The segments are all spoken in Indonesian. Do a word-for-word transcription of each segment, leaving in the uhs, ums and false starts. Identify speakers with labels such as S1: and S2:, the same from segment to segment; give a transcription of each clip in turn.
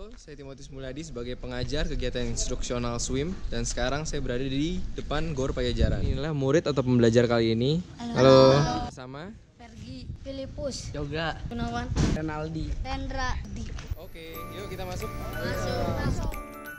S1: Halo, saya Timotius Mulyadi sebagai pengajar kegiatan instruksional swim dan sekarang saya berada di depan Gor Pajajaran. Inilah murid atau pembelajar kali ini. Halo. Halo. Bersama
S2: Pergi, Filipus,
S3: Yoga,
S2: Gunawan,
S3: Renaldi,
S2: Tendra, Di.
S1: Oke, yuk kita masuk.
S2: Masuk, masuk.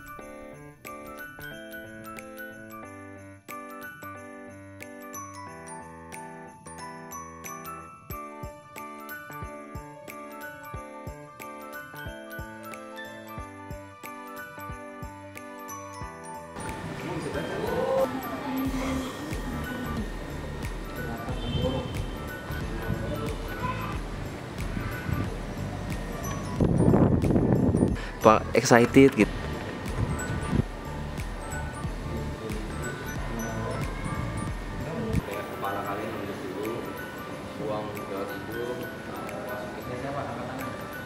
S3: Pak excited gitu.
S1: Kepala kalian nunduk dulu, buang jawa tidur, masukinnya siapa? Angkat tangan.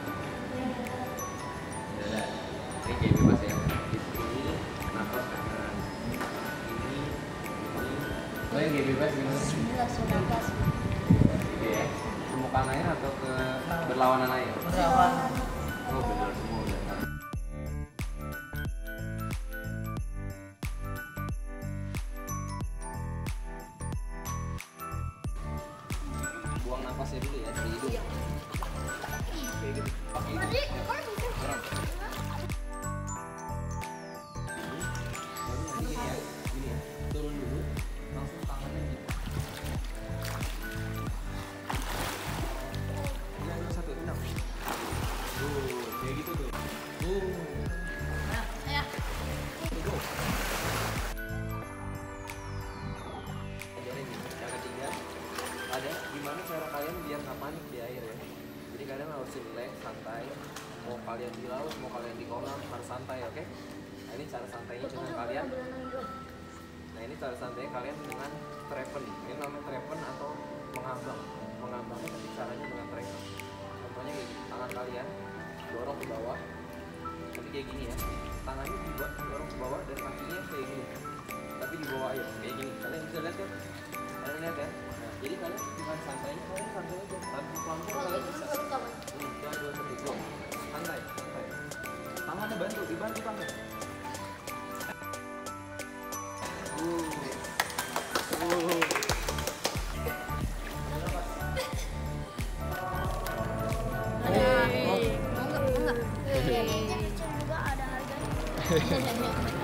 S1: Dada. Ini kayak bebas ya. Ini nafas kanan. Ini, ini. Kalian kayak bebas gimana?
S2: Bismillah, nafas.
S1: Gitu ya. Permukaan air atau ke berlawanan air?
S2: Berlawanan.
S1: Oh benar semua udah. Buang nafasnya dulu ya dari hidung. Kayak gitu. Pakai hidung. Kurang. Baru nanti gini ya, gini ya. Turun dulu, langsung tangannya gitu. Ini ada satu enam. Tuh, kayak gitu tuh. Tuh.
S2: Ya.
S1: Tuh. Ajarin nih, yang ketiga ada gimana cara kalian biar nggak panik di air ya. Jadi kalian harus relax, santai. Mau kalian di laut, mau kalian di kolam harus santai, oke? Nah ini cara santainya dengan kalian. Nah ini cara santainya kalian dengan trepen. Ini namanya trepen atau mengambang. Mengambangnya tapi caranya dengan trepen. Contohnya gini, tangan kalian dorong ke bawah, tapi kayak gini ya. Tangannya dibuat dorong ke bawah dan kakinya kayak gini. Tapi di bawah air, kayak gini. Kalian bisa lihat kan? Kalian lihat ya? Nah, jadi kalian dengan santainya, kalian santai aja. Tanpa pelan-pelan kalian bisa. Ini, jangan dua satu, go. Santai, santai. Tangannya bantu, dibantu tangan. Uh. Uh.
S2: Ada. Mau enggak? Mau enggak? Kayaknya juga ada harganya.